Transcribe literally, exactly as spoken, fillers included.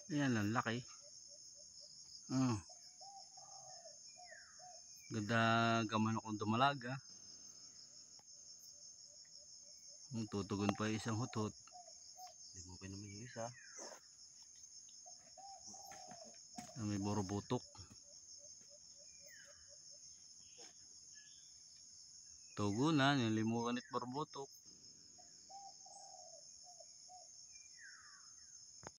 Ayan, ang laki. Hmm. Ganda gaman akong dumalaga. Tutugon pa yung isang hutot. Limupin naman yung isa. May borobutok. Tugunan, yung limukan at borobutok.